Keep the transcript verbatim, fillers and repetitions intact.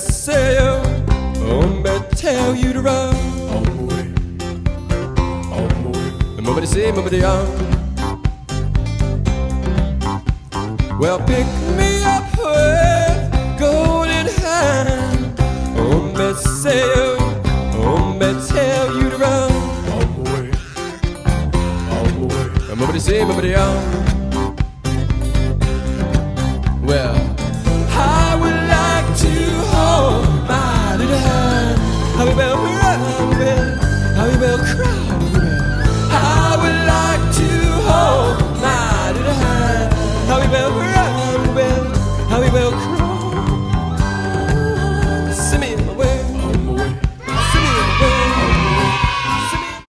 say you, oh, me tell you to run. Oh, boy, oh, boy. Nobody say, nobody young. Well, pick me up with golden hand. Oh, me say you, oh, me tell you to run. Oh, boy, oh, boy. Nobody say, nobody young. Well, I would like to hold my little hand. How we will cry, how we will, how we will cry, how we will. I would like to hold my little hand. How we will